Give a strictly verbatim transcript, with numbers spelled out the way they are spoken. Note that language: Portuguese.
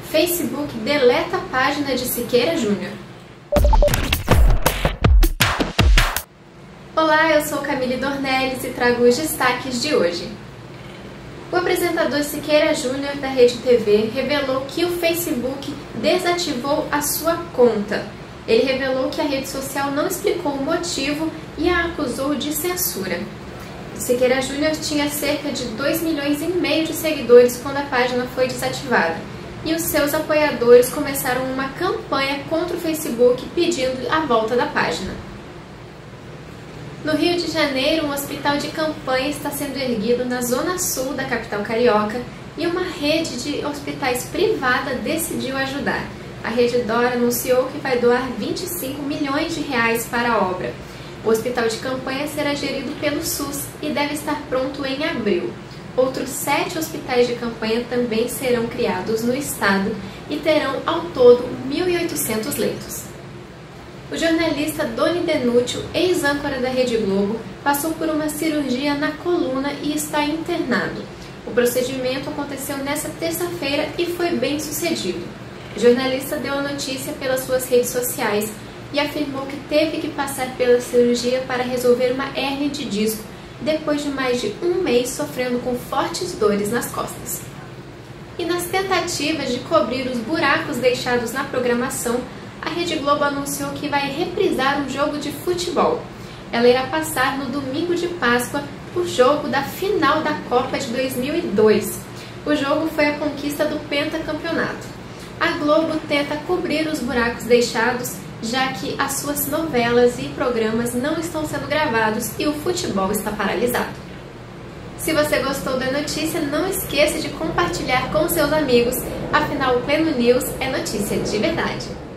Facebook deleta a página de Siqueira Júnior. Olá, eu sou Camille Dornelles e trago os destaques de hoje. O apresentador Siqueira Júnior da Rede T V revelou que o Facebook desativou a sua conta. Ele revelou que a rede social não explicou o motivo e a acusou de censura. Siqueira Júnior tinha cerca de dois milhões e meio de seguidores quando a página foi desativada, e os seus apoiadores começaram uma campanha contra o Facebook pedindo a volta da página. No Rio de Janeiro, um hospital de campanha está sendo erguido na zona sul da capital carioca e uma rede de hospitais privada decidiu ajudar. A Rede D'Or anunciou que vai doar vinte e cinco milhões de reais para a obra. O hospital de campanha será gerido pelo SUS e deve estar pronto em abril. Outros sete hospitais de campanha também serão criados no estado e terão ao todo mil e oitocentos leitos. O jornalista Doni Denútil, ex-âncora da Rede Globo, passou por uma cirurgia na coluna e está internado. O procedimento aconteceu nesta terça-feira e foi bem sucedido. O jornalista deu a notícia pelas suas redes sociais e afirmou que teve que passar pela cirurgia para resolver uma hérnia de disco, depois de mais de um mês sofrendo com fortes dores nas costas. E nas tentativas de cobrir os buracos deixados na programação, a Rede Globo anunciou que vai reprisar um jogo de futebol. Ela irá passar no domingo de Páscoa o jogo da final da Copa de dois mil e dois. O jogo foi a conquista do pentacampeonato. A Globo tenta cobrir os buracos deixados, já que as suas novelas e programas não estão sendo gravados e o futebol está paralisado. Se você gostou da notícia, não esqueça de compartilhar com seus amigos, afinal o Pleno News é notícia de verdade.